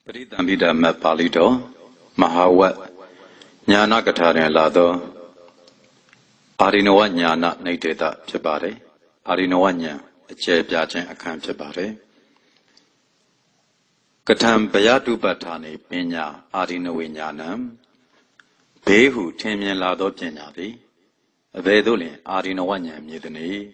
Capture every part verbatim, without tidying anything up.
ပရိသံပိဒမတ်ပါဠိတော်မဟာဝတ်ညာနာကထာတွင်လာသောအာရိနဝညာနာနိဋ္ဌေတဖြစ်ပါတယ်အာရိနဝညာအကျယ်ပြခြင်းအခန်းဖြစ်ပါတယ်ကထံဘယတုပဋ္ဌာနေပညာအာရိနဝိညာဏံဘေးဟုထင်မြင်လာသောပညာသည်အဘယ်သို့လျှင်အာရိနဝညာမြည်သည်နည်း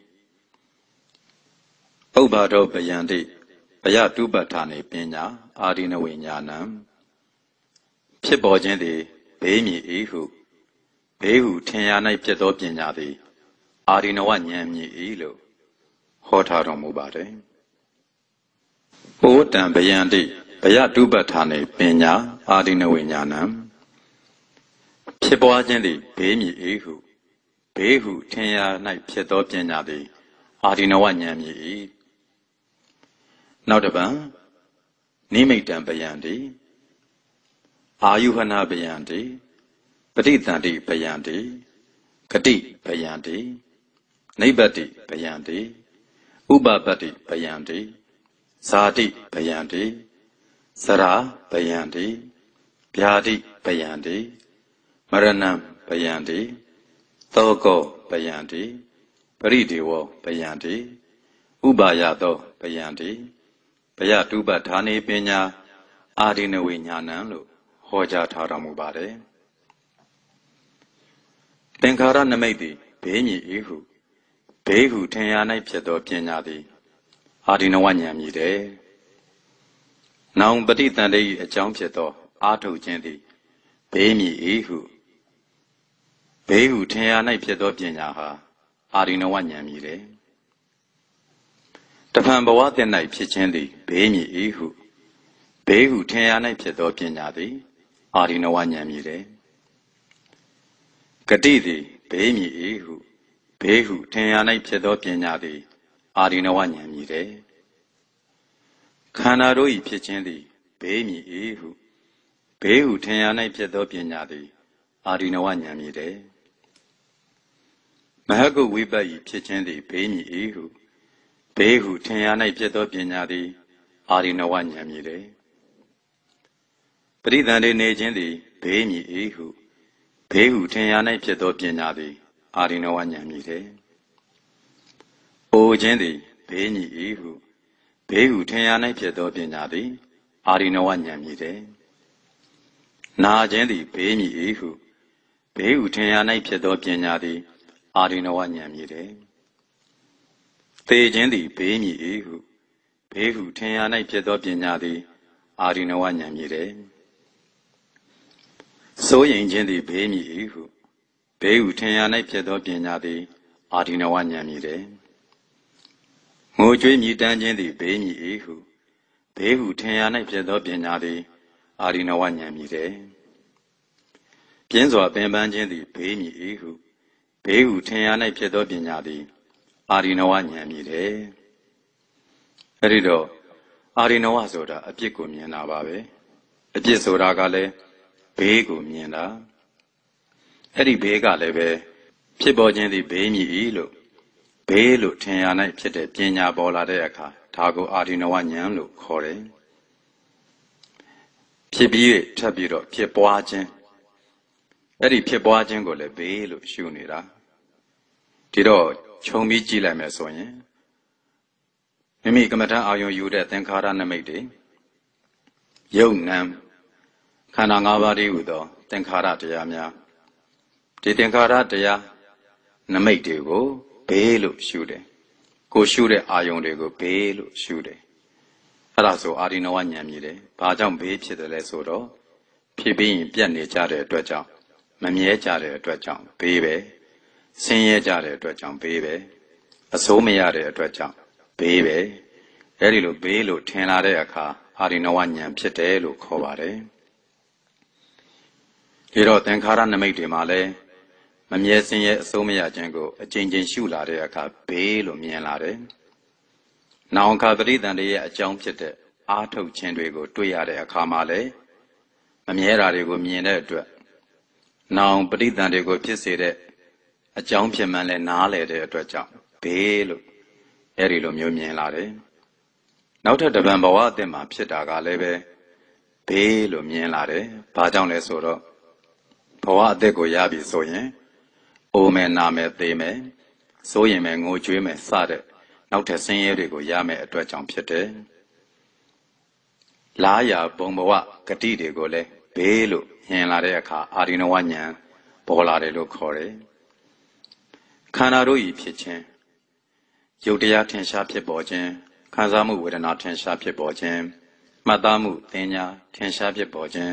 ဥပ္ပါဒောပယံတိဘယတုပဋ္ဌာနေပညာအာရိနဝိညာဏံဖြစ်ပေါ်ခြင်းသည်ဘေးမြည်၏ဟုဘေးဟုထင်ရ၌ဖြစ်သောပညာသည်အာရိနဝဉာဏ်မြည်၏လို့ဟောထားတော်မူပါတယ်။ဩတံဘယံတိဘယတုပဋ္ဌာနေပညာအာရိနဝိညာဏံဖြစ်ပွားခြင်းသည်ဘေးမြည်၏ဟုဘေးဟုထင်ရ၌ဖြစ်သောပညာသည်အာရိနဝဉာဏ်မြည်၏နောက်တစ်ပံနိမိတံပယံတိအာယုဟနာပယံတိပဋိသန္တိပယံတိဂတိပယံတိနိဗ္ဗတိပယံတိဥပပတ္တိပယံတိဇာတိပယံတိစရာပယံတိဗျာတိပယံတိမရဏံပယံတိသောကောပယံတိပရိဒေဝပယံတိဥပါယသောပယံတိဘယတုပဋ္ဌာနေပညာအာရိနဝိညာဏံလို့ဟောကြားထားတော်မူပါတယ်သင်္ခါရနမိတ်သည်ဘေးမြည်၏ဟုဘေးဟုထင်ရ၌ဖြစ်သောပညာသည်အာရိနဝဉာဏ်မြည်တယ်နောင်ပဋိသန္ဓေ၏အကြောင်းဖြစ်သောအာထုတ်ခြင်းသည်ဘေးမြည်၏ဟုဘေးဟုထင်ရ၌ဖြစ်သောပညာဟာအာရိနဝဉာဏ်မြည်တယ်တဖန်ဘဝတင်၌ဖြစ်ခြင်းသည်ဘေးမြည်၏ဟုဘေးဟုထင်ရ၌ဖြစ်သောပညာသည်အာရိနဝဉာဏ်မြည်တယ်ဂတိသည်ဘေးမြည်၏ဟုဘေးဟုထင်ရ၌ဖြစ်သောပညာသည်အာရိနဝဉာဏ်မြည်တယ်ခန္ဓာတို့၏ဖြစ်ခြင်းသည်ဘေးမြည်၏ဟုဘေးဟုထင်ရ၌ဖြစ်သောပညာသည်အာရိနဝဉာဏ်မြည်တယ်မဟကုဝိပတ်၏ဖြစ်ခြင်းသည်ဘေးမြည်၏ဟုဘေးဟုထင်ရ၌ဖြစ်သောပညာသည်အာရိနဝဉာဏ်မြည်တယ်ပရိသန္ဓေနေခြင်းသည်ဘေးမြည်၏ဟုဘေးဟုထင်ရ၌ဖြစ်သောပညာသည်အာရိနဝဉာဏ်မြည်တယ်အိုခြင်းသည်ဘေးမြည်၏ဟုဘေးဟုထင်ရ၌ဖြစ်သောပညာသည်အာရိနဝဉာဏ်မြည်တယ်နာခြင်းသည်ဘေးမြည်၏ဟုဘေးဟုထင်ရ၌ဖြစ်သောပညာသည်အာရိနဝဉာဏ်မြည်တယ်သေခြင်းသည်ဘေးမြည်၏ဟုဘေးဟုထင်ရ၌ဖြစ်သောပညာသည်အာရိနဝဉာဏ်မြည်တယ်စိုးရိမ်ခြင်းသည်ဘေးမြည်၏ဟုဘေးဟုထင်ရ၌ဖြစ်သောပညာသည်အာရိနဝဉာဏ်မြည်တယ်ငိုကြွေးမြည်တမ်းခြင်းသည်ဘေးမြည်၏ဟုဘေးဟုထင်ရ၌ဖြစ်သောပညာသည်အာရိနဝဉာဏ်မြည်တယ်ပြင်းစွာပင်ပန်းခြင်းသည်ဘေးမြည်၏ဟုဘေးဟုထင်ရ၌ဖြစ်သောပညာသည်အာရိနဝဉာဏ်မြည်တယ်အဲ့ဒီတော့အာရိနဝဆိုတာအပြစ်ကိုမြင်တာပါပဲအပြစ်ဆိုတာကလည်းဘေးကိုမြင်တာအဲ့ဒီဘေးကလည်းပဲဖြစ်ပေါ်ခြင်းသည်ဘေးမြည်၏လို့ဘေးလို့ထင်ရ၌ဖြစ်တဲ့ပညာပေါ်လာတဲ့အခါဒါကိုအာရိနဝဉာဏ်လို့ခေါ်တယ်ဖြစ်ပြီးထပ်ပြီးတော့ဖြစ်ပွားခြင်းအဲ့ဒီဖြစ်ပွားခြင်းကိုလည်းဘေးလို့ရှုနေတာဒီတော့ခြုံပြီးကြည့်လိုက်မယ်ဆိုရင်မိမိကမ္မဋ္ဌာန်းအာယုံယူတဲ့သင်္ခါရနမိတ်တွေယုတ်နံခန္ဓာ၅ပါးတည်းဟူသောသင်္ခါရတရားများဒီသင်္ခါရတရားနမိတ်တွေကိုဘေးလို့ရှုတယ်ကိုရှုတဲ့အာယုံတွေကိုဘေးလို့ရှုတယ်အဲ့ဒါဆိုအာရိနဝဉာဏ်မြည်တယ်ဘာကြောင့်ဘေးဖြစ်တယ်လဲဆိုတော့ဖြစ်ပြီးရင်ပြတ်နေကြတဲ့အတွက်ကြောင့်မမြဲကြတဲ့အတွက်ကြောင့်ဘေးပဲဆင်းရဲကြတဲ့အတွက်ကြောင့်ဘေးပဲအစိုးမရတဲ့အတွက်ကြောင့်ဘေးပဲအဲ့ဒီလိုဘေးလို့ထင်လာတဲ့အခါအာရိနဝဉာဏ်ဖြစ်တယ်လို့ခေါ်ပါတယ်ဒီတော့သင်္ခါရနမိတ်တွေမှာလည်းမမြဲဆင်းရဲအစိုးမရခြင်းကိုအကျဉ်းချင်းရှုလာတဲ့အခါဘေးလို့မြင်လာတယ်။နောင်အခါပရိသန္ဓေရဲ့အကြောင်းဖြစ်တဲ့အာထုတ်ခြင်းတွေကိုတွေ့ရတဲ့အခါမှာလည်းမမြဲတာတွေကိုမြင်တဲ့အတွက်နောင်ပရိသန္ဓေကိုဖြစ်စေတဲ့အကြောင်းဖြစ်မှန်းလည်းနားလည်တဲ့အတွက်ကြောင့်ဘေးလို့အဲဒီလိုမျိုးမြင်လာတယ်။နောက်ထပ်တပံဘဝအသစ်မှာဖြစ်တာကလည်းပဲဘေးလို့မြင်လာတယ်ဘာကြောင့်လဲဆိုတော့ဘဝအသက်ကိုရပြီဆိုရင်အိုမယ်နာမယ်သေမယ်ဆိုရင်မယ်ငိုကြွေးမယ်စတဲ့နောက်ထပ်ဆင်းရဲတွေကိုရမယ်အတွက်ကြောင့်ဖြစ်တယ်လားရဘုံဘဝဂတိတွေကိုလည်းဘေးလို့မြင်လာတဲ့အခါအာရိနဝဉာဏ်ပေါ်လာတယ်လို့ခေါ်တယ်ခန္ဓာတို့ဤဖြစ်ခြင်းယုတ်တရားထင်ရှားဖြစ်ပေါ်ခြင်းခံစားမှုဝေဒနာထင်ရှားဖြစ်ပေါ်ခြင်းမှတ်သားမှုသင်ညာထင်ရှားဖြစ်ပေါ်ခြင်း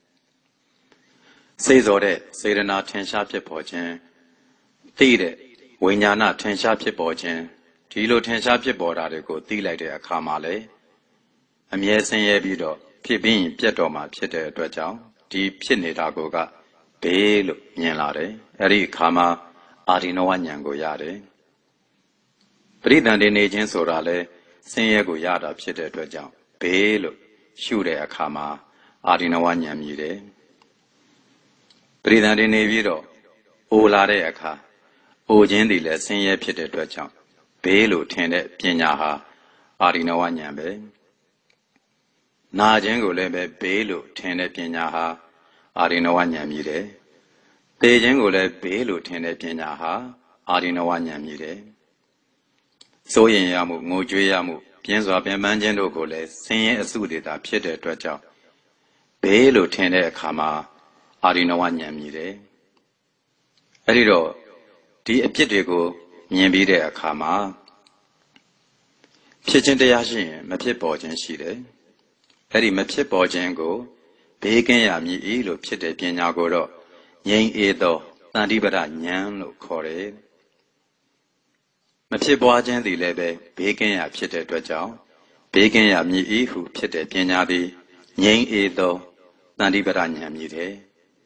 စိတ်စောတဲ့စေတနာထင်ရှားဖြစ်ပေါ်ခြင်းသိတဲ့ဝိညာဏထင်ရှားဖြစ်ပေါ်ခြင်းဒီလိုထင်ရှားဖြစ်ပေါ်တာတွေကိုသိလိုက်တဲ့အခါမှာလေအမြဲဆင်းရဲပြီးတော့ဖြစ်ပြီးရင်ပြတ်တော်မှာဖြစ်တဲ့အတွက်ကြောင့်ဒီဖြစ်နေတာကိုကဘေးလို့မြင်လာတယ်အဲ့ဒီအခါမှာအာရိနဝဉာဏ်ကိုရတယ်ပရိသန္တိနေခြင်းဆိုတာလေဆင်းရဲကိုရတာဖြစ်တဲ့အတွက်ကြောင့်ဘေးလို့ရှုတဲ့အခါမှာအာရိနဝဉာဏ်မြည်တယ်ပရိသန္တိနေပြီးတော့အိုလာတဲ့အခါအိုခြင်းသည်လည်းဆင်းရဲဖြစ်တဲ့အတွက်ကြောင့်ဘေးလို့ထင်တဲ့ပညာဟာအာရိနဝဉာဏ်ပဲနာခြင်းကိုလည်းပဲဘေးလို့ထင်တဲ့ပညာဟာအာရိနဝဉာဏ်မြည်တယ်သေခြင်းကိုလည်းဘေးလို့ထင်တဲ့ပညာဟာအာရိနဝဉာဏ်မြည်တယ်စိုးရင်ရမှုငိုကြွေးရမှုပြင်းစွာပင်ပန်းခြင်းတို့ကိုလည်းဆင်းရဲအစုတွေသာဖြစ်တဲ့အတွက်ကြောင့်ဘေးလို့ထင်တဲ့အခါမှာအာရိနဝဉာဏ်မြည်တယ်အဲ့ဒီတော့ဒီအပြစ်တွေကိုမြင်ပြီးတဲ့အခါမှာဖြစ်ခြင်းတရားရှိရင်မဖြစ်ပေါ်ခြင်းရှိတယ်အဲ့ဒီမဖြစ်ပေါ်ခြင်းကိုဘေးကင်းရမည်၏လို့ဖြစ်တဲ့ပညာကိုတော့ငြိမ်းအေးသောတန်တိပဒဉာဏ်လို့ခေါ်တယ်မဖြစ်ပွားခြင်းသည်လည်းပဲဘေးကင်းရဖြစ်တဲ့အတွက်ကြောင့်ဘေးကင်းရမည်၏ဟုဖြစ်တဲ့ပညာသည်ငြိမ်းအေးသောတန်တိပဒဉာဏ်မြည်တယ်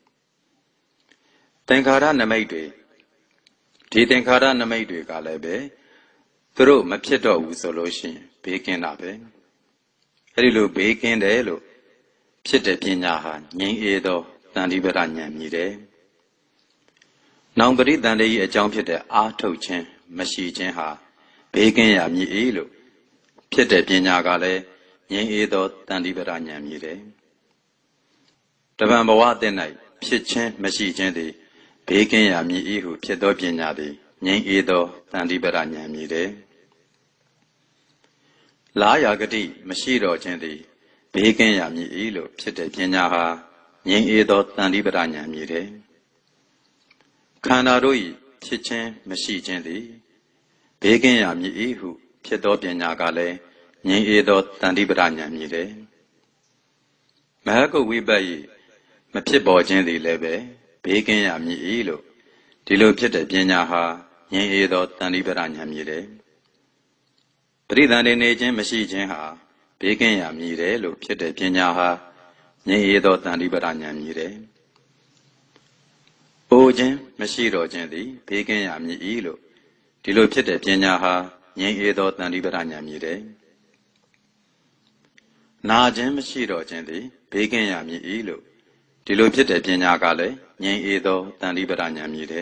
သင်္ခါရနမိတ်တွေဒီသင်္ခါရနမိတ်တွေကလည်းပဲသူတို့မဖြစ်တော့ဘူးဆိုလို့ရှိရင်ဘေးကင်းတာပဲအဲ့ဒီလိုဘေးကင်းတယ်လို့ဖြစ်တဲ့ပညာဟာငြိမ်းအေးသောတန်တိပဒဉာဏ်မြည်တယ်။နောင်ပရိသန္တိ၏အကြောင်းဖြစ်တဲ့အာထုတ်ခြင်းမရှိခြင်းဟာဘေးကင်းရမည်၏လို့ဖြစ်တဲ့ပညာကလည်းငြိမ်းအေးသောတန်တိပဒဉာဏ်မြည်တယ်။တပံဘဝအသစ်၌ဖြစ်ခြင်းမရှိခြင်းသည်ဘေးကင်းရမည်၏ဟုဖြစ်သောပညာသည်ငြိမ်းအေးသောတန်တိပဒဉာဏ်မြည်တယ်။လာယာဂတိမရှိတော့ခြင်းသည်ဘေးကင်းရမည်၏လို့ဖြစ်တဲ့ပညာဟာငြိမ်းအေးသောတန်တိပဒဉာဏ်မြည်တယ်။ခန္ဓာတို့၏ဖြစ်ခြင်းမရှိခြင်းသည်ဘေးကင်းရမည်၏ဟုဖြစ်သောပညာကလည်းငြိမ်းအေးသောတန်တိပဒဉာဏ်မြည်တယ်။မဟကုဝိပတ်၏မဖြစ်ပေါ်ခြင်းသည်လည်းပဲဘေးကင်းရမည်၏လို့ဒီလိုဖြစ်တဲ့ပညာဟာငြိမ်းအေးသောတန်တိပဒဉာဏ်မြည်တယ်။ပရိသန္တိနေခြင်းမရှိခြင်းဟာဘေးကင်းရမည်တယ်လို့ဖြစ်တဲ့ပညာဟာငြိမ်းအေးသောတန်တိပဒဉာဏ်မြည်တယ်။အိုခြင်းမရှိတော့ခြင်းသည်ဘေးကင်းရမည်၏လို့ဒီလိုဖြစ်တဲ့ပညာဟာငြိမ်းအေးသောတန်တိပဒဉာဏ်မြည်တယ်။နာခြင်းမရှိတော့ခြင်းသည်ဘေးကင်းရမည်၏လို့ဒီလိုဖြစ်တဲ့ပညာကလည်းငြိမ်းအေးသောတန်တိပဒဉာဏ်မြည်တယ်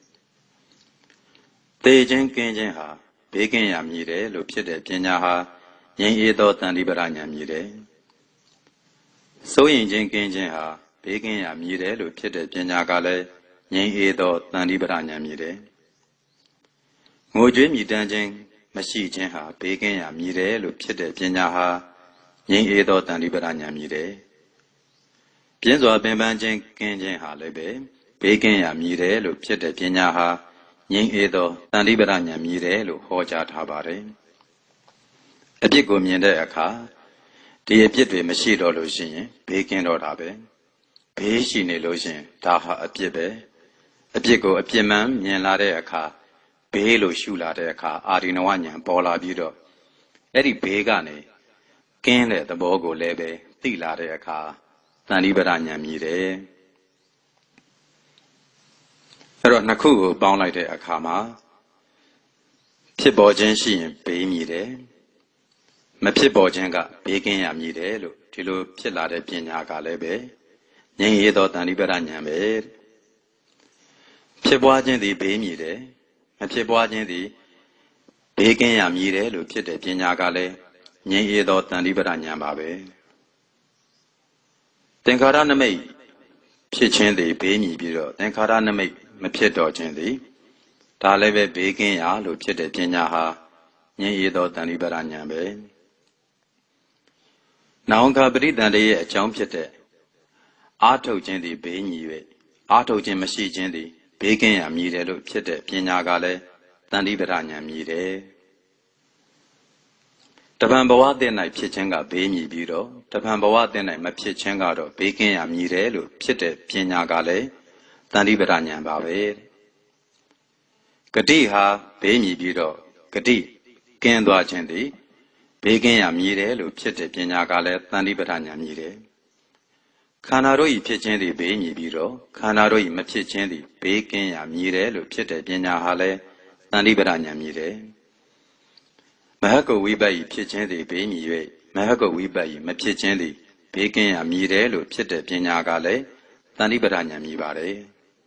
။သေခြင်းကင်းခြင်းဟာဘေးကင်းရမည်တယ်လို့ဖြစ်တဲ့ပညာဟာငြိမ်းအေးသောတန်တိပဒဉာဏ်မြည်တယ်။စိုးရင်ခြင်းကင်းခြင်းဟာဘေးကင်းရမည်တယ်လို့ဖြစ်တဲ့ပညာကလည်းငြိမ်းအေးသောတန်တိပဒဉာဏ်မြည်တယ်။ငိုကြွေးမြည်တမ်းခြင်းမရှိခြင်းဟာဘေးကင်းရမည်တယ်လို့ဖြစ်တဲ့ပညာဟာငြိမ်းအေးသောတန်တိပဒဉာဏ်မြည်တယ်။ပြင်းစွာပင်ပန်းခြင်းကင်းခြင်းဟာလည်းပဲဘေးကင်းရမည်တယ်လို့ဖြစ်တဲ့ပညာဟာငြိမ်းအေးသောတန်တိပဒဉာဏ်မြည်တယ်လို့ဟောကြားထားပါတယ်။အပြစ်ကိုမြင်တဲ့အခါဒီအပြစ်တွေမရှိတော့လို့ရှိရင်ဘေးကင်းတော့တာပဲဘေးရှိနေလို့ရှိရင်ဒါဟာအပြစ်ပဲအပြစ်ကိုအပြစ်မှန်မြင်လာတဲ့အခါဘေးလို့ရှုလာတဲ့အခါအာရိနဝဉာဏ်ပေါ်လာပြီးတော့အဲ့ဒီဘေးကနေကင်းတဲ့သဘောကိုလည်းပဲသိလာတဲ့အခါတန်တိပဒဉာဏ်မြည်တယ်အဲ့တော့နှစ်ခုကိုပေါင်းလိုက်တဲ့အခါမှာဖြစ်ပေါ်ခြင်းရှိရင်ဘေးမြည်တယ်မဖြစ်ပေါ်ခြင်းကဘေးကင်းရမည်တယ်လို့ဒီလိုဖြစ်လာတဲ့ပညာကလည်းပဲငြိမ်းအေးသောတန်တိပဒဉာဏ်ပဲဖြစ်ပွားခြင်းသည်ဘေးမြည်တယ်မဖြစ်ပွားခြင်းသည်ဘေးကင်းရမည်တယ်လို့ဖြစ်တဲ့ပညာကလည်းငြိမ်းအေးသောတန်တိပဒဉာဏ်ပါပဲသင်္ခါရနမိတ်ဖြစ်ခြင်းသည်ဘေးမြည်ပြီးတော့သင်္ခါရနမိတ်မဖြစ်တော့ခြင်းသည်ဒါလည်းပဲဘေးကင်းရာလို့ဖြစ်တဲ့ပညာဟာငြိမ်းအေးသောတဏှိပရဉာဏ်ပဲနောင်ခပရိသန္တေရဲ့အကြောင်းဖြစ်တဲ့အာထုတ်ခြင်းသည်ဘေးမြည်၍အာထုတ်ခြင်းမရှိခြင်းသည်ဘေးကင်းရာမြည်တယ်လို့ဖြစ်တဲ့ပညာကလည်းတဏှိပရဉာဏ်မြည်တယ်တပံဘဝတည်း၌ဖြစ်ခြင်းကဘေးမြည်ပြီးတော့တပံဘဝတည်း၌မဖြစ်ခြင်းကတော့ဘေးကင်းရာမြည်တယ်လို့ဖြစ်တဲ့ပညာကလည်းတဏှိပရဉာဏ်ပါပဲဂတိဟာဘေးမြည်ပြီးတော့ဂတိကင်းသွားခြင်းသည်ဘေးကင်းရာမြည်တယ်လို့ဖြစ်တဲ့ပညာကလည်းတဏှိပရဉာဏ်မြည်တယ်ခန္ဓာတို့၏ဖြစ်ခြင်းသည်ဘေးမြည်ပြီးတော့ခန္ဓာတို့၏မဖြစ်ခြင်းသည်ဘေးကင်းရာမြည်တယ်လို့ဖြစ်တဲ့ပညာဟာလည်းတဏှိပရဉာဏ်မြည်တယ်မဟကုဝိပတ်၏ဖြစ်ခြင်းသည်ဘေးမြည်၍မဟကုဝိပတ်၏မဖြစ်ခြင်းသည်ဘေးကင်းရာမြည်တယ်လို့ဖြစ်တဲ့ပညာကလည်းတဏှိပရဉာဏ်မြည်ပါတယ်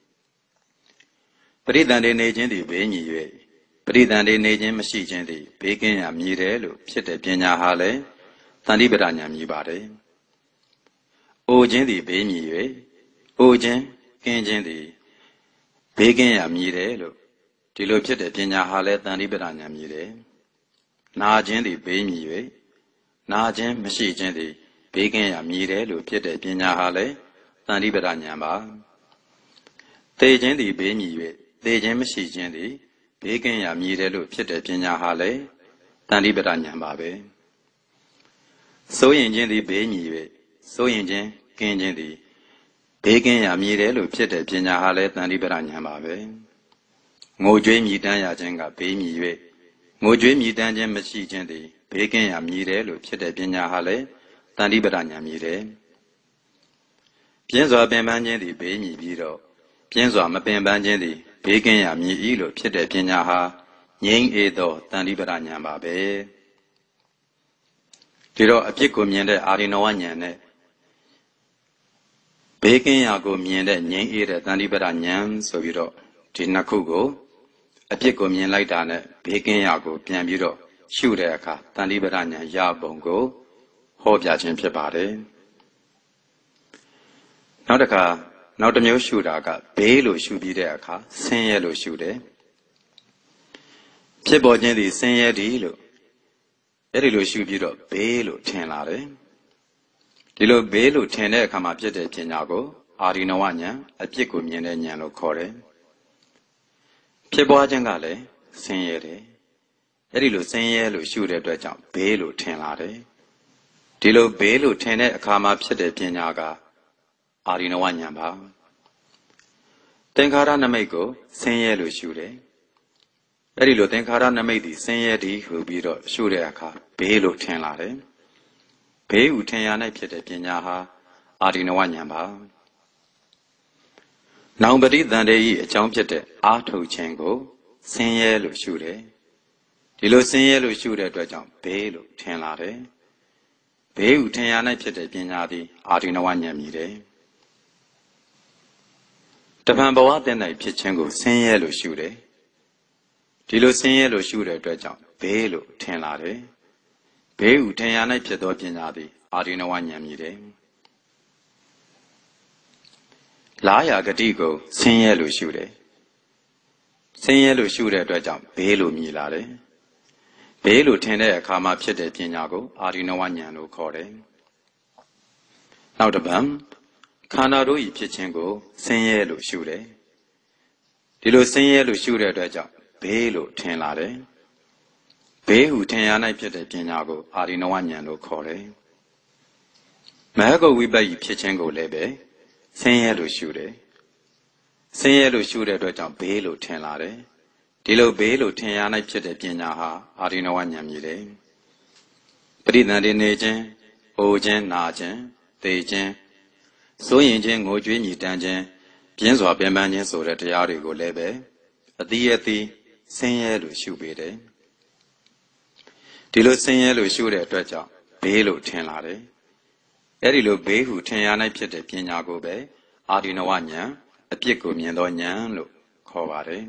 ပရိသန္တေနေခြင်းသည်ဘေးမြည်၍ပရိသန္တေနေခြင်းမရှိခြင်းသည်ဘေးကင်းရာမြည်တယ်လို့ဖြစ်တဲ့ပညာဟာလည်းတဏှိပရဉာဏ်မြည်ပါတယ်အိုခြင်းသည်ဘေးမြည်၍အိုခြင်းကင်းခြင်းသည်ဘေးကင်းရာမြည်တယ်လို့ဒီလိုဖြစ်တဲ့ပညာဟာလည်းတဏှိပရဉာဏ်မြည်တယ်နာခြင်းသည်ဘေးမြည်၍နာခြင်းမရှိခြင်းသည်ဘေးကင်းရာမြည်တယ်လို့ဖြစ်တဲ့ပညာဟာလည်းတဏှိပရဉာဏ်ပါသေခြင်းသည်ဘေးမြည်၍သေခြင်းမရှိခြင်းသည်ဘေးကင်းရာမြည်တယ်လို့ဖြစ်တဲ့ပညာဟာလည်းတဏှိပရဉာဏ်ပါပဲစိုးရင်ခြင်းသည်ဘေးမြည်၍စိုးရင်ခြင်းကင်းခြင်းသည်ဘေးကင်းရာမြည်တယ်လို့ဖြစ်တဲ့ပညာဟာလည်းတဏှိပရဉာဏ်ပါပဲငိုကြွေးမြည်တမ်းရခြင်းကဘေးမြည်၍ငိုကြွေးမြည်တမ်းခြင်းမရှိခြင်းသည်ဘေးကင်းရာမြည်တယ်လို့ဖြစ်တဲ့ပညာဟာလည်းတဏှိပရဉာဏ်မြည်တယ်ပြင်းစွာပင်ပန်းခြင်းသည်ဘေးမြည်ပြီးတော့ပြင်းစွာမပင်ပန်းခြင်းသည်ဘေးကင်းရာမြည်၏လို့ဖြစ်တဲ့ပညာဟာငြိမ်းအေးသောတဏှိပရဉာဏ်ပါပဲဒီတော့အပြစ်ကိုမြင်တဲ့အာရိဏဝဉာဏ်နဲ့ဘေးကင်းရာကိုမြင်တဲ့ငြိမ်းအေးတဲ့တဏှိပရဉာဏ်ဆိုပြီးတော့ဒီနှစ်ခုကိုအပြစ်ကိုမြင်လိုက်တာနဲ့ဘေးကင်းရာကိုပြန်ပြီးတော့ရှုတဲ့အခါတဏှိပရဉာဏ်ရပုံကိုဟောပြခြင်းဖြစ်ပါတယ်နောက်တစ်ခါနောက်တစ်မျိုးရှုတာကဘေးလို့ရှုပြီးတဲ့အခါဆင်းရဲလို့ရှုတယ်ဖြစ်ပေါ်ခြင်းသည်ဆင်းရဲသည်လို့အဲ့ဒီလိုရှုပြီးတော့ဘေးလို့ထင်လာတယ်ဒီလိုဘေးလို့ထင်တဲ့အခါမှာဖြစ်တဲ့ပညာကိုအာရိဏဝဉာဏ်အပြစ်ကိုမြင်တဲ့ဉာဏ်လို့ခေါ်တယ်ဖြစ်ပွားခြင်းကလည်းဆင်းရဲတယ်အဲ့ဒီလိုဆင်းရဲလို့ရှုတဲ့အတွက်ကြောင့်ဘေးလို့ထင်လာတယ်ဒီလိုဘေးလို့ထင်တဲ့အခါမှာဖြစ်တဲ့ပညာကအာရိဏဝဉာဏ်ပါသင်္ခါရနမိတ်ကိုဆင်းရဲလို့ရှုတယ်အဲ့ဒီလိုသင်္ခါရနမိတ်ဒီဆင်းရဲဒီဟူပြီးတော့ရှုတဲ့အခါဘေးလို့ထင်လာတယ်ဘေးဟုထင်ရ၌ဖြစ်တဲ့ပညာဟာအာရိဏဝဉာဏ်ပါနောင်ပရိသန္တေ၏အကြောင်းဖြစ်တဲ့အာထုတ်ခြင်းကိုဆင်းရဲလို့ရှုတယ်ဒီလိုဆင်းရဲလို့ရှုတဲ့အတွက်ကြောင့်ဘေးလို့ထင်လာတယ်ဘေးဟုထင်ရ၌ဖြစ်တဲ့ပညာသည်အာရိဏဝဉာဏ်မြည်တယ်တပံဘဝတည်း၌ဖြစ်ခြင်းကိုဆင်းရဲလို့ရှုတယ်ဒီလိုဆင်းရဲလို့ရှုတဲ့အတွက်ကြောင့်ဘေးလို့ထင်လာတယ်ဘေးဟုထင်ရ၌ဖြစ်သောပညာသည်အာရိဏဝဉာဏ်မြည်တယ်လာယာဂတိကိုဆင်းရဲလို့ရှုတယ်ဆင်းရဲလို့ရှုတဲ့အတွက်ကြောင့်ဘေးလို့မြည်လာတယ်ဘေးလို့ထင်တဲ့အခါမှာဖြစ်တဲ့ပညာကိုအာရိဏဝဉာဏ်လို့ခေါ်တယ်နောက်တစ်ပံခန္ဓာတို့၏ဖြစ်ခြင်းကိုဆင်းရဲလို့ရှုတယ်ဒီလိုဆင်းရဲလို့ရှုတဲ့အတွက်ကြောင့်ဘေးလို့ထင်လာတယ်ဘေးဟုထင်ရ၌ဖြစ်တဲ့ပညာကိုအာရိဏဝဉာဏ်လို့ခေါ်တယ်မဟကုဝိပတ်၏ဖြစ်ခြင်းကိုလည်းပဲဆင်းရဲလို့ရှုတယ်ဆင်းရဲလို့ရှုတဲ့အတွက်ကြောင့်ဘေးလို့ထင်လာတယ်ဒီလိုဘေးလို့ထင်ရ၌ဖြစ်တဲ့ပညာဟာအာရိဏဝဉာဏ်မြည်တယ်ပရိသန္တေနေခြင်းအိုခြင်းနာခြင်းသေခြင်းစိုးရင်ခြင်းငိုကြွေးမြည်တမ်းခြင်းပြင်းစွာပင်ပန်းခြင်းဆိုတဲ့တရားတွေကိုလည်းပဲအသီးအသီးဆင်းရဲလို့ရှုပေးတယ်ဒီလိုဆင်းရဲလို့ရှုတဲ့အတွက်ကြောင့်ဘေးလို့ထင်လာတယ်အဲ့ဒီလိုဘေးဟုထင်ရ၌ဖြစ်တဲ့ပညာကိုပဲအာရိဏဝဉာဏ်အပြစ်ကိုမြင်သောဉာဏ်လို့ခေါ်ပါတယ်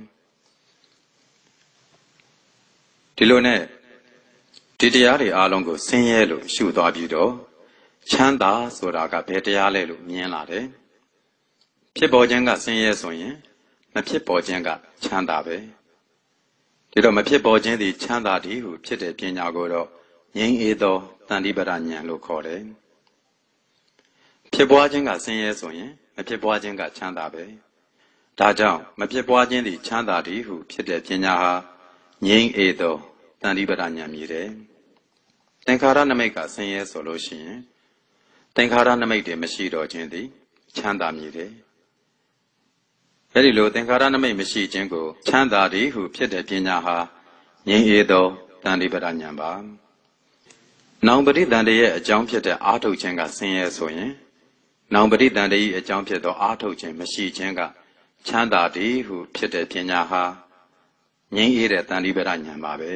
ဒီလိုနဲ့ဒီတရားတွေအားလုံးကိုဆင်းရဲလို့ရှုသွားပြီးတော့ချမ်းသာဆိုတာကဘယ်တရားလဲလို့မြင်လာတယ်ဖြစ်ပေါ်ခြင်းကဆင်းရဲဆိုရင်မဖြစ်ပေါ်ခြင်းကချမ်းသာပဲဒီတော့မဖြစ်ပေါ်ခြင်းသည်ချမ်းသာသည်ဟုဖြစ်တဲ့ပညာကိုတော့ငြိမ်းအေးသောတန်တိပဒဉာဏ်လို့ခေါ်တယ်ဖြစ်ပွားခြင်းကဆင်းရဲဆိုရင်မဖြစ်ပွားခြင်းကချမ်းသာပဲဒါကြောင့်မဖြစ်ပွားခြင်းသည်ချမ်းသာသည်ဟုဖြစ်တဲ့ပညာဟာငြိမ်းအေးသောတန်တိပဒဉာဏ်မြည်တယ်သင်္ခါရနမိတ်ကဆင်းရဲဆိုလို့ရှိရင်သင်္ခါရနမိတ်တွေမရှိတော့ခြင်းသည်ချမ်းသာမြည်တယ်အဲဒီလိုသင်္ခါရနမိတ်မရှိခြင်းကိုချမ်းသာသည်ဟုဖြစ်တဲ့ပညာဟာငြိမ်းအေးသောတန်တိပဒဉာဏ်ပါနောင်ပရိသန္တရဲ့အကြောင်းဖြစ်တဲ့အာထုတ်ခြင်းကဆင်းရဲဆိုရင်နောင်ပရိသန္တ၏အကြောင်းဖြစ်သောအာထုတ်ခြင်းမရှိခြင်းကချမ်းသာသည်ဟုဖြစ်တဲ့ပညာဟာငြိမ်းအေးတဲ့တန်တိပဒဉာဏ်ပါပဲ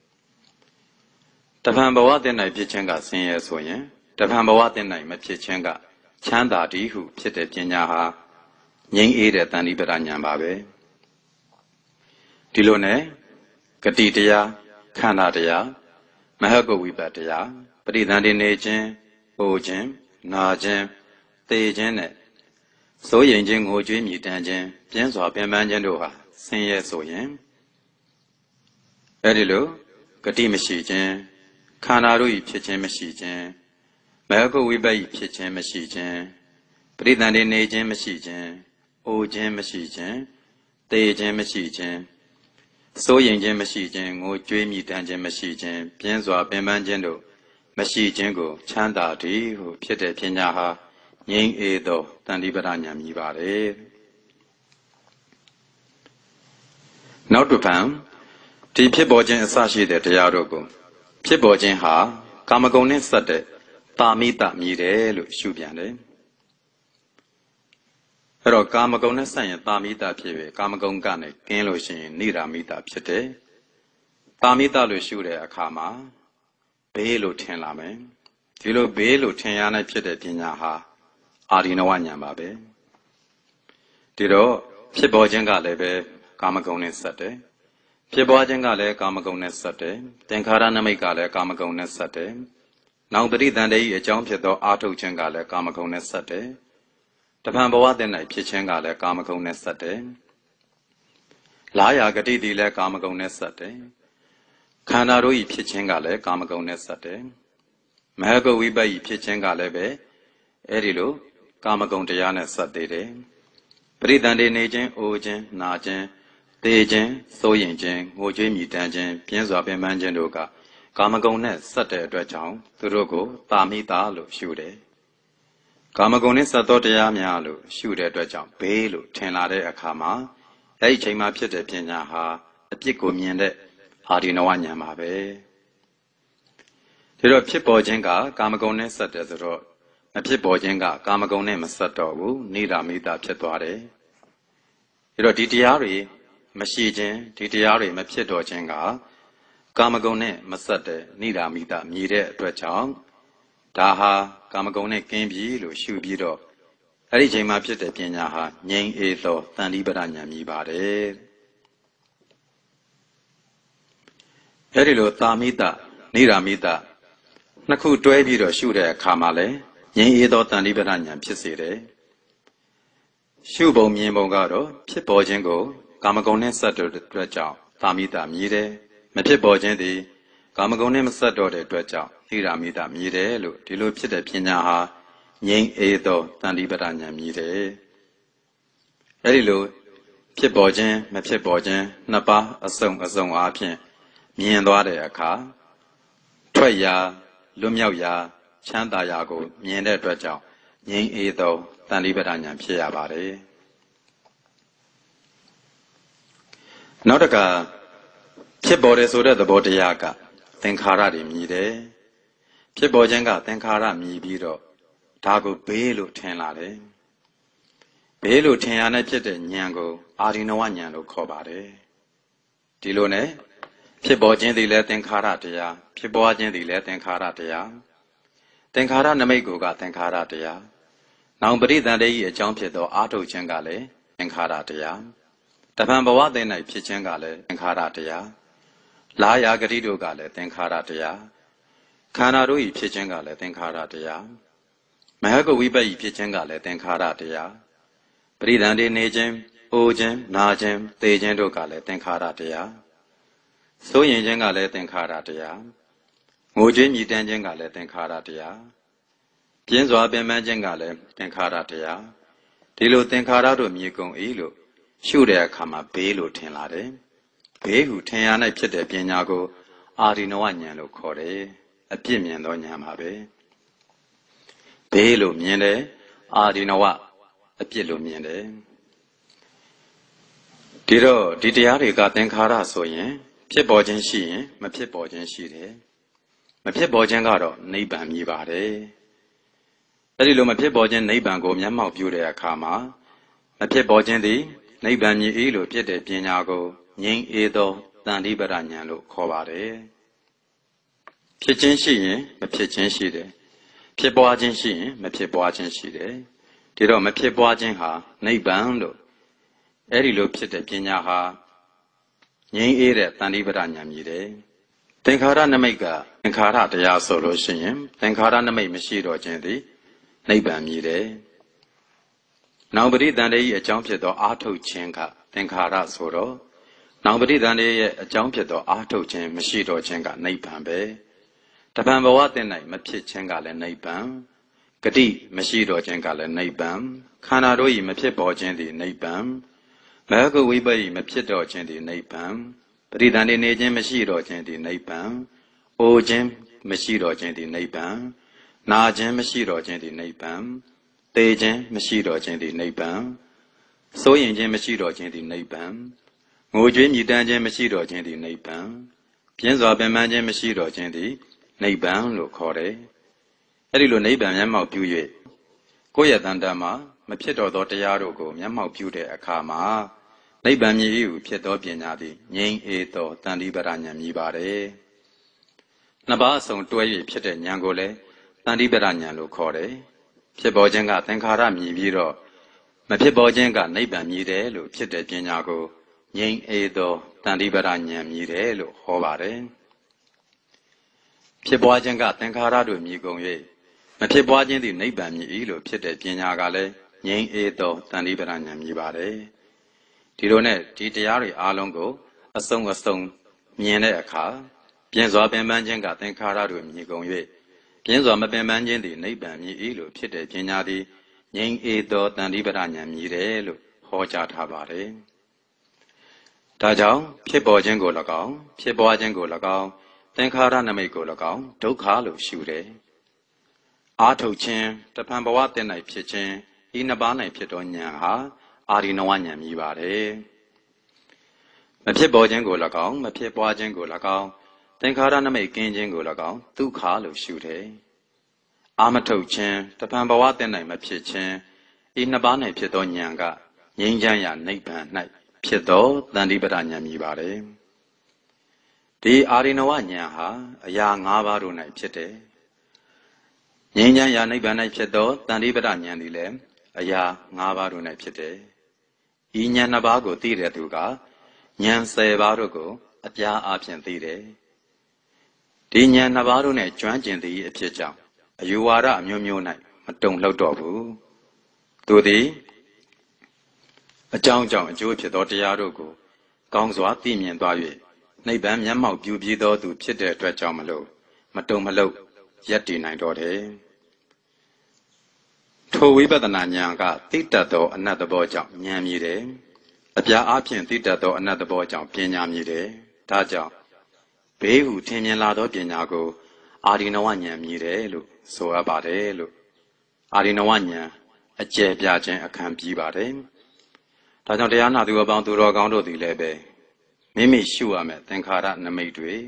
တဖန်ဘဝတည်၌ဖြစ်ခြင်းကဆင်းရဲဆိုရင်တဖန်ဘဝတည်၌မဖြစ်ခြင်းကချမ်းသာသည်ဟုဖြစ်တဲ့ပညာဟာငြိမ်းအေးတဲ့တန်တိပဒဉာဏ်ပါပဲဒီလိုနဲ့ဂတိတရားခန္ဓာတရားမဟကုဝိပတ်တရားပရိသန္တိနေခြင်းဟိုခြင်းနာခြင်းသေခြင်းနဲ့စိုးရိမ်ခြင်းငိုကြွေးမြည်တမ်းခြင်းပြင်းစွာပင်ပန်းခြင်းတို့ဟာဆင်းရဲဆိုရင်အဲဒီလိုဂတိမရှိခြင်းခန္ဓာတို့၏ဖြစ်ခြင်းမရှိခြင်းမဟကုဝိပတ်၏ဖြစ်ခြင်းမရှိခြင်းပရိသန္တိနေခြင်းမရှိခြင်းအိုခြင်းမရှိခြင်းသေခြင်းမရှိခြင်းစိုးရိမ်ခြင်းမရှိခြင်းငိုကြွေးမြည်တမ်းခြင်းမရှိခြင်းပြင်းစွာပင်ပန်းခြင်းတို့မရှိခြင်းကိုချမ်းသာသည်ဟုဖြစ်တဲ့ပညာဟာငြိမ်းအေးသောတန်တိပဒဉာဏ်မြည်ပါတယ်နောက်တစ်ဖန်ဒီဖြစ်ပေါ်ခြင်းအစရှိတဲ့တရားတို့ကိုဖြစ်ပေါ်ခြင်းဟာကာမဂုဏ်နဲ့ဆက်တဲ့တာမိတမြည်တယ်လို့ရှုပြန်တယ်အဲ့တော့ကာမဂုဏ်နဲ့ဆက်ရင်တာမိတဖြစ်ပြီကာမဂုဏ်ကနေကင်းလို့ရှိရင်နိရာမိတဖြစ်တယ်တာမိတလို့ရှုတဲ့အခါမှာဘေးလို့ထင်လာမယ်ဒီလိုဘေးလို့ထင်ရနိုင်ဖြစ်တဲ့ပညာဟာအာရိနဝဉာဏ်ပါပဲဒီတော့ဖြစ်ပေါ်ခြင်းကလည်းပဲကာမဂုဏ်နဲ့ဆက်တယ်ဖြစ်ပွားခြင်းကလည်းကာမဂုဏ်နဲ့ဆက်တယ်သင်္ခါရနမိတ်ကလည်းကာမဂုဏ်နဲ့ဆက်တယ်နောင်ပရိသန္တ၏အကြောင်းဖြစ်သောအာထုတ်ခြင်းကလည်းကာမဂုဏ်နဲ့ဆက်တယ်တဖန်ဘဝတည်၌ဖြစ်ခြင်းကလည်းကာမဂုဏ်နဲ့ဆက်တယ်လာယာဂတိသည်လည်းကာမဂုဏ်နဲ့ဆက်တယ်ခန္ဓာတို့၏ဖြစ်ခြင်းကလည်းကာမဂုဏ်နဲ့ဆက်တယ်မဟကုဝိပတ်၏ဖြစ်ခြင်းကလည်းပဲအဲဒီလိုကာမဂုဏ်တရားနဲ့ဆက်သေးတယ်ပရိသန္တိနေခြင်းအိုခြင်းနာခြင်းသေခြင်းစိုးရင်ခြင်းငိုကြွေးမြည်တမ်းခြင်းပြင်းစွာပင်ပန်းခြင်းတို့ကကာမဂုဏ်နဲ့ဆက်တဲ့အတွက်ကြောင့်သူတို့ကိုတာမိတာလို့ရှုတယ်ကာမဂုဏ်နဲ့ဆက်သောတရားများလို့ရှုတဲ့အတွက်ကြောင့်ဘေးလို့ထင်လာတဲ့အခါမှာအဲ့ဒီအချိန်မှာဖြစ်တဲ့ပညာဟာအပြစ်ကိုမြင်တဲ့အာရိနဝဉာဏ်ပါပဲဒီတော့ဖြစ်ပေါ်ခြင်းကကာမဂုဏ်နဲ့ဆက်တယ်ဆိုတော့မဖြစ်ပေါ်ခြင်းကကာမဂုဏ်နဲ့မဆက်တော့ဘူးနိရာမိတဖြစ်သွားတယ်ဒီတော့ဒီတရားတွေမရှိခြင်းဒီတရားတွေမဖြစ်တော့ခြင်းကကာမဂုဏ်နဲ့မဆက်တဲ့နိရာမိတမြည်တဲ့အတွက်ကြောင့်ဒါဟာကာမဂုဏ်နဲ့ကင်းပြီလို့ရှုပြီးတော့အဲ့ဒီချိန်မှာဖြစ်တဲ့ပညာဟာငြိမ်းအေးသောတန်တိပဒဉာဏ်မြည်ပါတယ်အဲ့ဒီလိုသာမိတနိရာမိတနှစ်ခုတွဲပြီးတော့ရှုတဲ့အခါမှာလဲငြိမ်းအေးသောတန်တိပဒဉာဏ်ဖြစ်စေတယ်ရှုပုံမြင်ပုံကတော့ဖြစ်ပေါ်ခြင်းကိုကာမဂုဏ်နဲ့ဆက်တဲ့အတွက်ကြောင့်သာမိတမြည်တယ်မဖြစ်ပေါ်ခြင်းသည်ကာမဂုဏ်နဲ့မဆက်တော့တဲ့အတွက်ကြောင့်နိရာမိတမြည်တယ်လို့ဒီလိုဖြစ်တဲ့ပညာဟာငြိမ်းအေးသောတန်တိပဒဉာဏ်မြည်တယ်အဲဒီလိုဖြစ်ပေါ်ခြင်းမဖြစ်ပေါ်ခြင်းနှစ်ပါးအစုံအစုံအားဖြင့်မြင်သွားတဲ့အခါထွက်ရာလွတ်မြောက်ရာချမ်းသာရာကိုမြင်တဲ့အတွက်ကြောင့်ငြိမ်းအေးသောတန်တိပဒဉာဏ်ဖြစ်ရပါတယ်နောက်တစ်ခါဖြစ်ပေါ်တယ်ဆိုတဲ့သဘောတရားကသင်္ခါရတွေမြည်တယ်ဖြစ်ပေါ်ခြင်းကသင်္ခါရမြည်ပြီးတော့ဒါကိုဘေးလို့ထင်လာတယ်ဘေးလို့ထင်ရတဲ့ဖြစ်တဲ့ဉာဏ်ကိုအာရိနဝဉာဏ်လို့ခေါ်ပါတယ်ဒီလိုနဲ့ဖြစ်ပေါ်ခြင်းသည်လည်းသင်္ခါရတရားဖြစ်ပေါ်ခြင်းသည်လည်းသင်္ခါရတရားသင်္ခါရနမိတ်ကိုကသင်္ခါရတရားနောင်ပရိသန္တ၏အကြောင်းဖြစ်သောအာထုတ်ခြင်းကလည်းသင်္ခါရတရားတဖန်ဘဝတည်၌ဖြစ်ခြင်းကလည်းသင်္ခါရတရားလာယာဂတိတို့ကလည်းသင်္ခါရတရားခန္ဓာတို့၏ဖြစ်ခြင်းကလည်းသင်္ခါရတရားမဟကဝိပ္ပယဖြစ်ခြင်းကလည်းသင်္ခါရတရားပရိသန္တိနေခြင်းအိုခြင်းနာခြင်းသေခြင်းတို့ကလည်းသင်္ခါရတရားစိုးရင်ခြင်းကလည်းသင်္ခါရတရားငိုကြွေးမြည်တမ်းခြင်းကလည်းသင်္ခါရတရားပြင်းစွာပင်ပန်းခြင်းကလည်းသင်္ခါရတရားဒီလိုသင်္ခါရတို့မြည်ကုန်၏လို့ရှုတဲ့အခါမှာဘေးလို့ထင်လာတယ်ဘေးဟုထင်ရ၌ဖြစ်တဲ့ပညာကိုအာရိနဝဉာဏ်လို့ခေါ်တယ်အပြစ်မြင်သောဉာဏ်ပါပဲဘေးလို့မြင်တယ်အာရိနဝအပြစ်လို့မြင်တယ်ဒီတော့ဒီတရားတွေကသင်္ခါရဆိုရင်ဖြစ်ပေါ်ခြင်းရှိရင်မဖြစ်ပေါ်ခြင်းရှိတယ်မဖြစ်ပေါ်ခြင်းကတော့နိဗ္ဗာန်မြည်ပါတယ်အဲ့ဒီလိုမဖြစ်ပေါ်ခြင်းနိဗ္ဗာန်ကိုမျက်မှောက်ပြုတဲ့အခါမှာမဖြစ်ပေါ်ခြင်းသည်နိဗ္ဗာန်မြည်၏လို့ဖြစ်တဲ့ပညာကိုငြိမ်းအေးသောတန်တိပရဉာဏ်လို့ခေါ်ပါတယ်ဖြစ်ခြင်းရှိရင်မဖြစ်ခြင်းရှိတယ်ဖြစ်ပွားခြင်းရှိရင်မဖြစ်ပွားခြင်းရှိတယ်ဒီတော့မဖြစ်ပွားခြင်းဟာနိဗ္ဗာန်လို့အဲ့ဒီလိုဖြစ်တဲ့ပညာဟာငြိမ်းအေးတဲ့တန်တိပရဉာဏ်မြည်တယ်သင်္ခါရနမိတ်ကသင်္ခါရတရားဆိုလို့ရှိရင်သင်္ခါရနမိတ်မရှိတော့ခြင်းသည်နိဗ္ဗာန်မြည်တယ်နောင်ပရိသန္တေ၏အကြောင်းဖြစ်သောအာထုတ်ခြင်းကသင်္ခါရဆိုတော့နောင်ပရိသန္တေရဲ့အကြောင်းဖြစ်သောအာထုတ်ခြင်းမရှိတော့ခြင်းကနိဗ္ဗာန်ပဲတပံဘဝတင်၌မဖြစ်ခြင်းကလည်းနိဗ္ဗာန်ဂတိမရှိတော့ခြင်းကလည်းနိဗ္ဗာန်ခန္ဓာတို့၏မဖြစ်ပေါ်ခြင်းသည်နိဗ္ဗာန်မဟကဝိပ္ပယမဖြစ်တော့ခြင်းသည်နိဗ္ဗာန်ပရိသန္တေနေခြင်းမရှိတော့ခြင်းသည်နိဗ္ဗာန်အိုခြင်းမရှိတော့ခြင်းသည်နိဗ္ဗာန်နာခြင်းမရှိတော့ခြင်းသည်နိဗ္ဗာန်သေခြင်းမရှိတော့ခြင်းသည်နိဗ္ဗာန်စိုးရင်ခြင်းမရှိတော့ခြင်းသည်နိဗ္ဗာန်ငိုကြွေးမြည်တမ်းခြင်းမရှိတော့ခြင်းသည်နိဗ္ဗာန်ပြင်းစွာပင်ပန်းခြင်းမရှိတော့ခြင်းသည်နိဗ္ဗာန်လို့ခေါ်တယ်အဲ့ဒီလိုနိဗ္ဗာန်မျက်မှောက်ပြု၍ကိုယ့်ရဲ့တန်တမ်းမှာမဖြစ်တော့သောတရားတို့ကိုမျက်မှောက်ပြုတဲ့အခါမှာနိဗ္ဗာန်မြည်၏ဟုဖြစ်သောပညာသည်ငြိမ်းအေးသောတန်တိပရဉာဏ်မြည်ပါတယ်နှစ်ပါးအစုံတွဲ၍ဖြစ်တဲ့ဉာဏ်ကိုလည်းတန်တိပရဉာဏ်လို့ခေါ်တယ်ဖြစ်ပေါ်ခြင်းကသင်္ခါရမြည်ပြီးတော့မဖြစ်ပေါ်ခြင်းကနိဗ္ဗာန်မြည်တယ်လို့ဖြစ်တဲ့ပညာကိုငြိမ်းအေးသောတန်တိပရဉာဏ်မြည်တယ်လို့ဟောပါတယ်ဖြစ်ပွားခြင်းကသင်္ခါရတို့မြည်ကုန်၍မဖြစ်ပွားခြင်းသည်နိဗ္ဗာန်မြည်၏လို့ဖြစ်တဲ့ပညာကလည်းငြိမ်းအေးသောတန်တိပရဉာဏ်မြည်ပါတယ်ဒီလိုနဲ့ဒီတရားတွေအားလုံးကိုအစုံအစုံမြင်တဲ့အခါပြင်းစွာပင်ပန်းခြင်းကသင်္ခါရတို့မြည်ကုန်၍ပြင်းစွာမပင်ပန်းခြင်းသည်နိဗ္ဗာန်မြည်၏လို့ဖြစ်တဲ့ပညာသည်ငြိမ်းအေးသောတန်တိပရဉာဏ်မြည်တယ်လို့ဟောကြားထားပါတယ်ဒါကြောင့်ဖြစ်ပေါ်ခြင်းကို၎င်းဖြစ်ပွားခြင်းကို၎င်းသင်္ခါရနမိတ်ကို၎င်းဒုက္ခလို့ရှုတယ်အာထုတ်ခြင်းတဖန်ဘဝတင်၌ဖြစ်ခြင်းဤနှစ်ပါး၌ဖြစ်သောဉာဏ်ဟာအာရိနဝဉာဏ်မြည်ပါတယ်မဖြစ်ပေါ်ခြင်းကို၎င်းမဖြစ်ပွားခြင်းကို၎င်းသင်္ခါရနမိတ်ကင်းခြင်းကို၎င်းဒုက္ခလို့ရှုတယ်အာမထုတ်ခြင်းတဖန်ဘဝတင်၌မဖြစ်ခြင်းဤနှစ်ပါး၌ဖြစ်သောဉာဏ်ကငြိမ်းချမ်းရာနိဗ္ဗာန်၌ဖြစ်သောတန်တိပရဉာဏ်မြည်ပါတယ်ဒီအာရိနဝဉာဏ်ဟာအရာ၅ပါးတို့၌ဖြစ်တယ်ငြိမ်းချမ်းရာနိဗ္ဗာန်၌ဖြစ်သောတန်တိပရဉာဏ်သည်လည်းအရာ၅ပါးတို့၌ဖြစ်တယ်ဤဉာဏ်နှစ်ပါးကိုသိတဲ့သူကဉာဏ်၁၀ပါးတို့ကိုအပြားအဖြင့်သိတယ်ဒီဉာဏ်နှစ်ပါးတို့နဲ့ကျွမ်းကျင်သည့်အဖြစ်ကြောင့်အယူဝါဒအမျိုးမျိုး၌မတုံ့လှုပ်တော့ဘူးသူသည်အကြောင်းကြောင့်အကျိုးဖြစ်သောတရားတို့ကိုကောင်းစွာသိမြင်သွား၍နိဗ္ဗာန်မျက်မှောက်ပြုပြီးသောသူဖြစ်တဲ့အတွက်ကြောင့်မလို့မတုံ့မလှုပ်ရပ်တည်နိုင်တော့တယ်ထိုဝိပဿနာဉာဏ်ကသိတတ်သောအနတ္တဘောကြောင့်ဉာဏ်မြည်တယ်အပြားအဖြင့်သိတတ်သောအနတ္တဘောကြောင့်ပညာမြည်တယ်ဒါကြောင့်ဘေးဟုထင်မြင်လာသောပညာကိုအာရိနဝဉာဏ်မြည်တယ်လို့ဆိုအပ်ပါတယ်လို့အာရိနဝဉာဏ်အကျယ်ပြခြင်းအခမ်းပြီးပါတယ်ဒါကြောင့်တရားနာသူအပေါင်းသူတော်ကောင်းတို့သည်လည်းပဲမိမိရှုရမယ်သင်္ခါရနမိတ်တွေ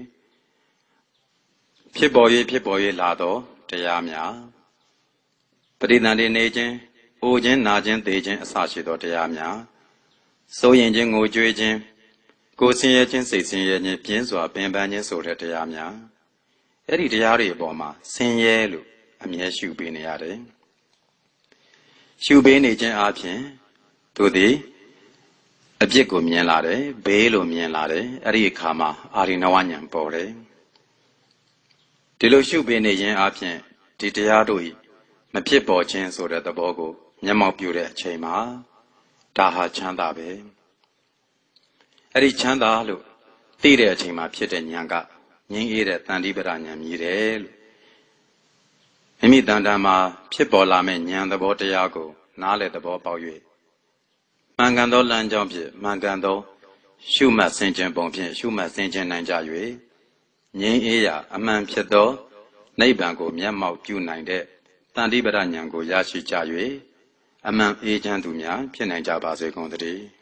ဖြစ်ပေါ်၍ဖြစ်ပေါ်၍လာသောတရားများပရိသန္တိနေခြင်းအိုခြင်းနာခြင်းသေခြင်းအစရှိသောတရားများစိုးရင်ခြင်းငိုကြွေးခြင်းကိုယ်ဆင်းရဲခြင်းစိတ်ဆင်းရဲခြင်းပြင်းစွာပင်ပန်းခြင်းဆိုတဲ့တရားများအဲ့ဒီတရားတွေအပေါ်မှာဆင်းရဲလို့အမြဲရှုပေးနေရတယ်ရှုပေးနေခြင်းအပြင်သူသည်အပြစ်ကိုမြင်လာတယ်ဘေးလို့မြင်လာတယ်အဲ့ဒီအခါမှာအာရိနဝဉာဏ်ပေါ်တယ်ဒီလိုရှုပေးနေခြင်းအပြင်ဒီတရားတို့၏မဖြစ်ပေါ်ခြင်းဆိုတဲ့သဘောကိုမျက်မှောက်ပြုတဲ့အချိန်မှာဒါဟာချမ်းသာပဲအဲ့ဒီချမ်းသာလို့သိတဲ့အချိန်မှာဖြစ်တဲ့ဉာဏ်ကငြိမ်းအေးတဲ့တန်တိပဒဉာဏ်မြည်တယ်လို့မိမိတန်တန်မှာဖြစ်ပေါ်လာမဲ့ဉာဏ်သဘောတရားကိုနားလည်သဘောပေါက်၍မှန်ကန်သောလမ်းကြောင်းဖြင့်မှန်ကန်သောရှုမှတ်ဆင်ခြင်ပုံဖြင့်ရှုမှတ်ဆင်ခြင်နိုင်ကြ၍ငြိမ်းအေးရာအမှန်ဖြစ်သောနိဗ္ဗာန်ကိုမျက်မှောက်ပြုနိုင်တဲ့တန်တိပဒဉာဏ်ကိုရရှိကြ၍အမှန်အေးချမ်းသူများဖြစ်နိုင်ကြပါစေကုန်သတည်း